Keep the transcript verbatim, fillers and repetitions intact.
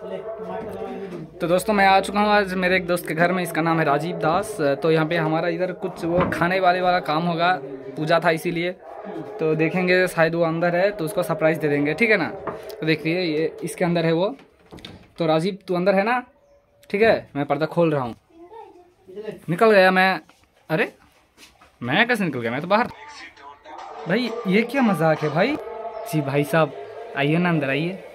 तो दोस्तों मैं आ चुका हूँ आज मेरे एक दोस्त के घर में, इसका नाम है राजीव दास। तो यहाँ पे हमारा इधर कुछ वो खाने वाले वाला काम होगा, पूजा था इसीलिए। तो देखेंगे शायद वो अंदर है तो उसको सरप्राइज़ दे देंगे, ठीक है ना। तो देखिए ये इसके अंदर है वो। तो राजीव तू अंदर है ना? ठीक है, मैं पर्दा खोल रहा हूँ। निकल गया मैं। अरे मैं कैसे निकल गया? मैं तो बाहर। भाई ये क्या मजाक है भाई? जी भाई साहब आइए ना, अंदर आइए।